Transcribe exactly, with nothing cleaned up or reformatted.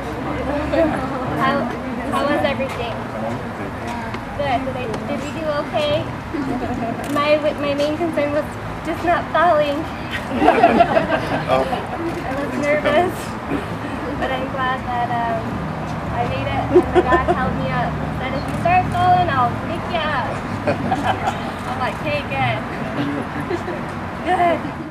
How, how was everything? Good. Did, I, did we do okay? My my main concern was just not falling. Oh. I was nervous, but I'm glad that um, I made it and the God held me up. He said, if you start falling, I'll pick you up. I'm like, hey, good. Good.